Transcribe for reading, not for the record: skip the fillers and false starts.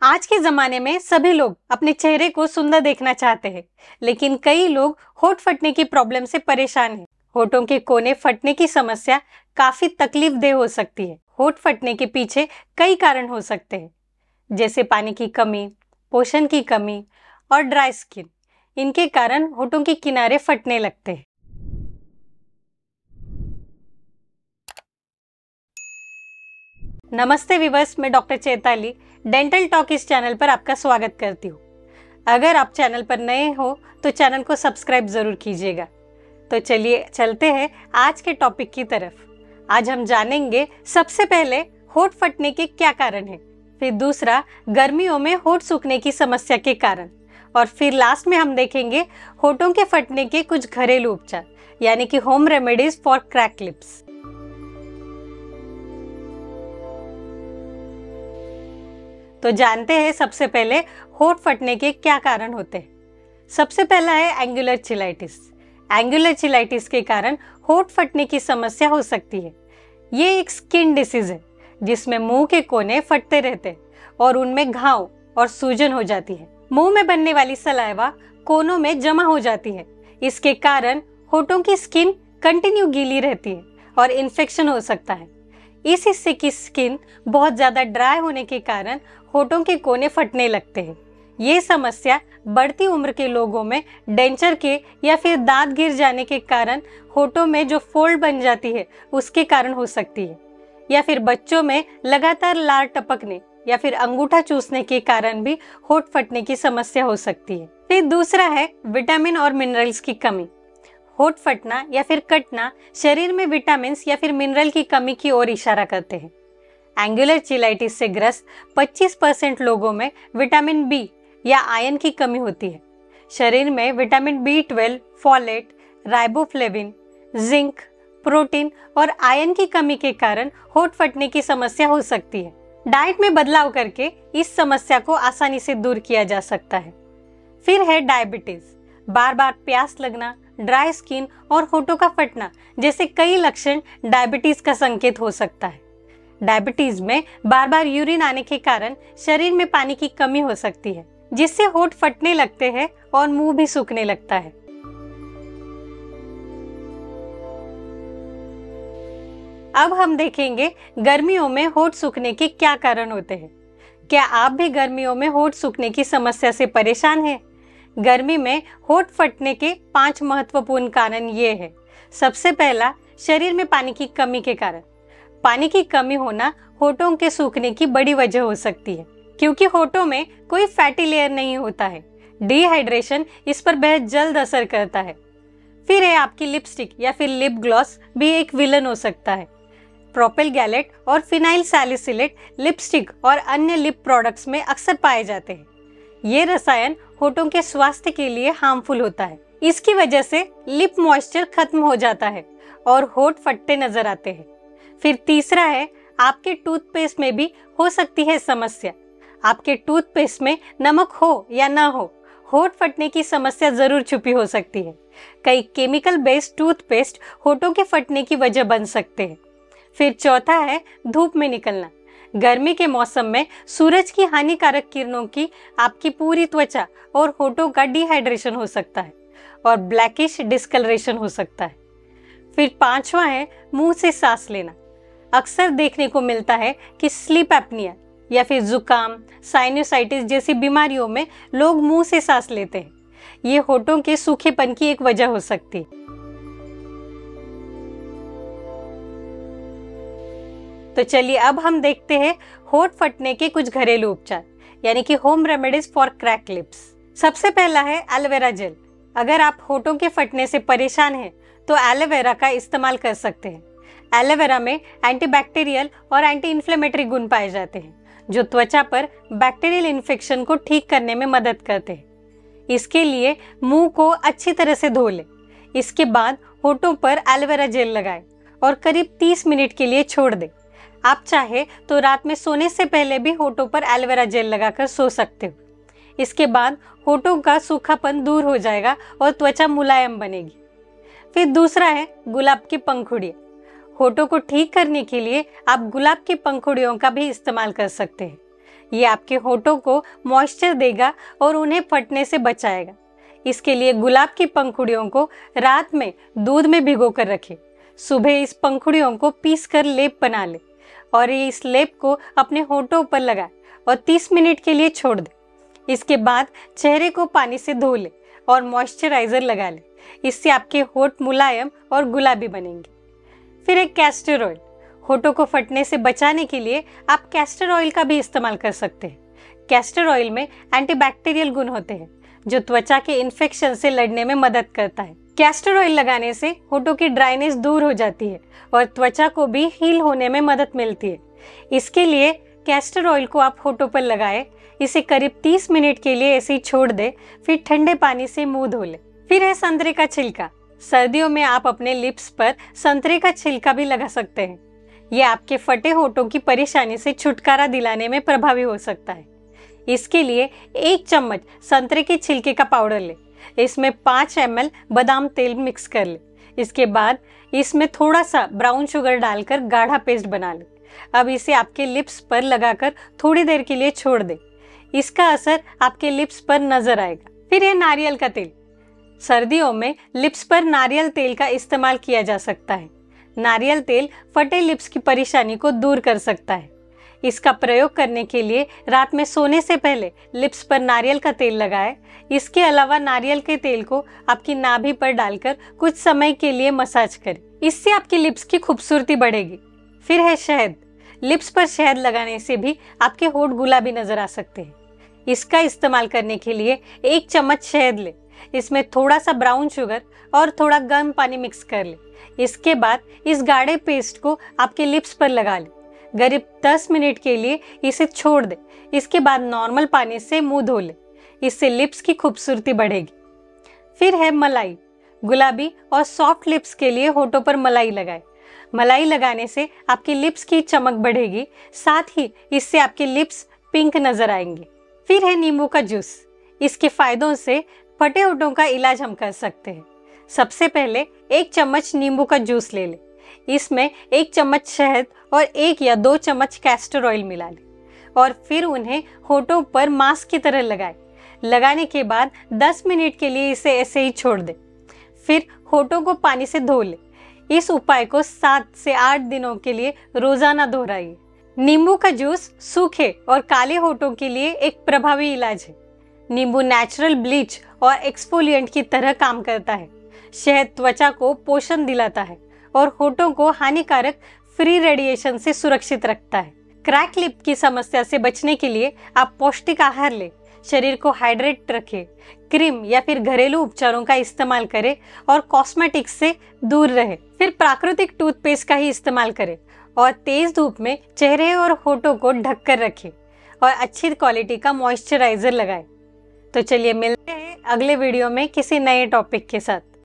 आज के ज़माने में सभी लोग अपने चेहरे को सुंदर देखना चाहते हैं, लेकिन कई लोग होंठ फटने की प्रॉब्लम से परेशान हैं। होठों के कोने फटने की समस्या काफ़ी तकलीफदेह हो सकती है। होंठ फटने के पीछे कई कारण हो सकते हैं, जैसे पानी की कमी, पोषण की कमी और ड्राई स्किन। इनके कारण होठों के किनारे फटने लगते हैं। नमस्ते विवर्स, मैं डॉक्टर चैताली डेंटल टॉक इस चैनल पर आपका स्वागत करती हूँ। अगर आप चैनल पर नए हो तो चैनल को सब्सक्राइब जरूर कीजिएगा। तो चलिए चलते हैं आज के टॉपिक की तरफ। आज हम जानेंगे सबसे पहले होंठ फटने के क्या कारण हैं, फिर दूसरा गर्मियों में होंठ सूखने की समस्या के कारण, और फिर लास्ट में हम देखेंगे होठों के फटने के कुछ घरेलू उपचार, यानी कि home remedies for cracked lips. तो जानते हैं सबसे पहले होंठ फटने के क्या कारण होते हैं। सबसे पहला है एंगुलर चिलाइटिस। एंगुलर चिलाइटिस के कारण होंठ फटने की समस्या हो सकती है। ये एक स्किन डिसीज है जिसमें मुंह के कोने फटते रहते हैं और उनमें घाव और सूजन हो जाती है। मुंह में बनने वाली सलाइवा कोनों में जमा हो जाती है। इसके कारण होठों की स्किन कंटिन्यू गीली रहती है और इन्फेक्शन हो सकता है। इस हिस्से की स्किन बहुत ज़्यादा ड्राई होने के कारण होठों के कोने फटने लगते हैं। ये समस्या बढ़ती उम्र के लोगों में डेंचर के या फिर दांत गिर जाने के कारण होठों में जो फोल्ड बन जाती है उसके कारण हो सकती है, या फिर बच्चों में लगातार लार टपकने या फिर अंगूठा चूसने के कारण भी होंठ फटने की समस्या हो सकती है। फिर दूसरा है विटामिन और मिनरल्स की कमी। होंठ फटना या फिर कटना शरीर में विटामिन या फिर मिनरल की कमी की ओर इशारा करते हैं। एंगुलर चिलाइटिस से ग्रस्त 25% लोगों में विटामिन बी या आयरन की कमी होती है। शरीर में vitamin B12, folate, riboflavin, zinc, protein और आयरन की कमी के कारण होंठ फटने की समस्या हो सकती है। डाइट में बदलाव करके इस समस्या को आसानी से दूर किया जा सकता है। फिर है डायबिटीज। बार बार प्यास लगना, ड्राई स्किन और होठों का फटना जैसे कई लक्षण डायबिटीज का संकेत हो सकता है। डायबिटीज में बार बार यूरिन आने के कारण शरीर में पानी की कमी हो सकती है, जिससे होंठ फटने लगते हैं और मुंह भी सूखने लगता है। अब हम देखेंगे गर्मियों में होंठ सूखने के क्या कारण होते हैं। क्या आप भी गर्मियों में होंठ सूखने की समस्या से परेशान हैं? गर्मी में होंठ फटने के 5 महत्वपूर्ण कारण ये है। सबसे पहला, शरीर में पानी की कमी के कारण। पानी की कमी होना होठों के सूखने की बड़ी वजह हो सकती है, क्योंकि होठों में कोई फैटी लेयर नहीं होता है। डिहाइड्रेशन इस पर बेहद जल्द असर करता है। फिर है आपकी लिपस्टिक या फिर लिप ग्लॉस भी एक विलन हो सकता है। प्रोपेल गैलेट और फिनाइल सैलिसिलेट लिपस्टिक और अन्य लिप प्रोडक्ट्स में अक्सर पाए जाते हैं। ये रसायन होठों के स्वास्थ्य के लिए हार्मफुल होता है। इसकी वजह से लिप मॉइस्चर खत्म हो जाता है और होठ फटते नजर आते हैं। फिर तीसरा है, आपके टूथपेस्ट में भी हो सकती है समस्या। आपके टूथपेस्ट में नमक हो या ना हो, होठ फटने की समस्या जरूर छुपी हो सकती है। कई केमिकल बेस्ड टूथपेस्ट होठों के फटने की वजह बन सकते हैं। फिर चौथा है धूप में निकलना। गर्मी के मौसम में सूरज की हानिकारक किरणों की आपकी पूरी त्वचा और होठों का डिहाइड्रेशन हो सकता है और ब्लैकिश डिस्कलरेशन हो सकता है। फिर पांचवा है मुंह से सांस लेना। अक्सर देखने को मिलता है कि स्लीप एपनिया या फिर जुकाम, साइनोसाइटिस जैसी बीमारियों में लोग मुंह से सांस लेते हैं। ये होठों के सूखेपन की एक वजह हो सकती है। तो चलिए अब हम देखते हैं होंठ फटने के कुछ घरेलू उपचार, यानी कि home remedies for cracked lips. सबसे पहला है एलोवेरा जेल। अगर आप होठों के फटने से परेशान हैं तो एलोवेरा का इस्तेमाल कर सकते हैं। एलोवेरा में एंटीबैक्टीरियल और एंटी इन्फ्लेमेटरी गुण पाए जाते हैं, जो त्वचा पर बैक्टीरियल इन्फेक्शन को ठीक करने में मदद करते हैं। इसके लिए मुंह को अच्छी तरह से धो लें। इसके बाद होठों पर एलोवेरा जेल लगाएं और करीब 30 मिनट के लिए छोड़ दें। आप चाहे तो रात में सोने से पहले भी होठों पर एलोवेरा जेल लगाकर सो सकते हो। इसके बाद होठों का सूखापन दूर हो जाएगा और त्वचा मुलायम बनेगी। फिर दूसरा है गुलाब की पंखुड़ियाँ। होठों को ठीक करने के लिए आप गुलाब की पंखुड़ियों का भी इस्तेमाल कर सकते हैं। ये आपके होठों को मॉइस्चर देगा और उन्हें फटने से बचाएगा। इसके लिए गुलाब की पंखुड़ियों को रात में दूध में भिगो कर रखें। सुबह इस पंखुड़ियों को पीस कर लेप बना ले और इस लेप को अपने होठों पर लगाए और 30 मिनट के लिए छोड़ दे। इसके बाद चेहरे को पानी से धो ले और मॉइस्चराइजर लगा ले। इससे आपके होठ मुलायम और गुलाबी बनेंगे। फिर एक कैस्टर ऑयल। होठों को फटने से बचाने के लिए आप कैस्टर ऑयल का भी इस्तेमाल कर सकते हैं। कैस्टर ऑयल में एंटीबैक्टीरियल गुण होते हैं जो त्वचा के इन्फेक्शन से लड़ने में मदद करता है। कैस्टर ऑयल लगाने से होठों की ड्राइनेस दूर हो जाती है और त्वचा को भी हील होने में मदद मिलती है। इसके लिए कैस्टर ऑयल को आप होठों पर लगाएं, इसे करीब 30 मिनट के लिए ऐसे ही छोड़ दे, फिर ठंडे पानी से मुंह धो ले। फिर है संतरे का छिलका। सर्दियों में आप अपने लिप्स पर संतरे का छिलका भी लगा सकते हैं। यह आपके फटे होठों की परेशानी से छुटकारा दिलाने में प्रभावी हो सकता है। इसके लिए 1 चम्मच संतरे के छिलके का पाउडर ले, इसमें 5 ml बादाम तेल मिक्स कर ले। इसके बाद इसमें थोड़ा सा ब्राउन शुगर डालकर गाढ़ा पेस्ट बना ले। अब इसे आपके लिप्स पर लगाकर थोड़ी देर के लिए छोड़ दे। इसका असर आपके लिप्स पर नजर आएगा। फिर है नारियल का तेल। सर्दियों में लिप्स पर नारियल तेल का इस्तेमाल किया जा सकता है। नारियल तेल फटे लिप्स की परेशानी को दूर कर सकता है। इसका प्रयोग करने के लिए रात में सोने से पहले लिप्स पर नारियल का तेल लगाएं। इसके अलावा नारियल के तेल को आपकी नाभि पर डालकर कुछ समय के लिए मसाज करें। इससे आपकी लिप्स की खूबसूरती बढ़ेगी। फिर है शहद। लिप्स पर शहद लगाने से भी आपके होठ गुलाबी नजर आ सकते हैं। इसका इस्तेमाल करने के लिए 1 चम्मच शहद ले, इसमें थोड़ा सा ब्राउन शुगर और थोड़ा गर्म पानी मिक्स कर ले। इसके बाद इस गाढ़े पेस्ट को आपके लिप्स पर लगा ले। करीब 10 मिनट के लिए इसे छोड़ दे। इसके बाद नॉर्मल पानी से मुंह धो ले। इससे लिप्स की खूबसूरती बढ़ेगी। फिर है मलाई। गुलाबी और सॉफ्ट लिप्स के लिए होठों पर मलाई लगाएं। मलाई लगाने से आपके लिप्स की चमक बढ़ेगी, साथ ही इससे आपके लिप्स पिंक नजर आएंगे। फिर है नींबू का जूस। इसके फायदों से फटे होठों का इलाज हम कर सकते हैं। सबसे पहले 1 चम्मच नींबू का जूस ले ले। इसमें 1 चम्मच शहद और 1 या 2 चम्मच कैस्टर ऑयल मिला ले और फिर उन्हें होठों पर मास्क की तरह लगाए। लगाने के बाद 10 मिनट के लिए इसे ऐसे ही छोड़ दे। फिर होठों को पानी से धो ले। इस उपाय को 7 से 8 दिनों के लिए रोजाना दोहराइए। नींबू का जूस सूखे और काले होठों के लिए एक प्रभावी इलाज है। नींबू नेचुरल ब्लीच और एक्सफोलिएंट की तरह काम करता है। शहद त्वचा को पोषण दिलाता है और होठों को हानिकारक फ्री रेडिएशन से सुरक्षित रखता है। क्रैक लिप की समस्या से बचने के लिए आप पौष्टिक आहार लें, शरीर को हाइड्रेट रखें, क्रीम या फिर घरेलू उपचारों का इस्तेमाल करें और कॉस्मेटिक्स से दूर रहें। फिर प्राकृतिक टूथपेस्ट का ही इस्तेमाल करें और तेज धूप में चेहरे और होठों को ढककर रखें और अच्छी क्वालिटी का मॉइस्चराइजर लगाएं। तो चलिए मिलते हैं अगले वीडियो में किसी नए टॉपिक के साथ।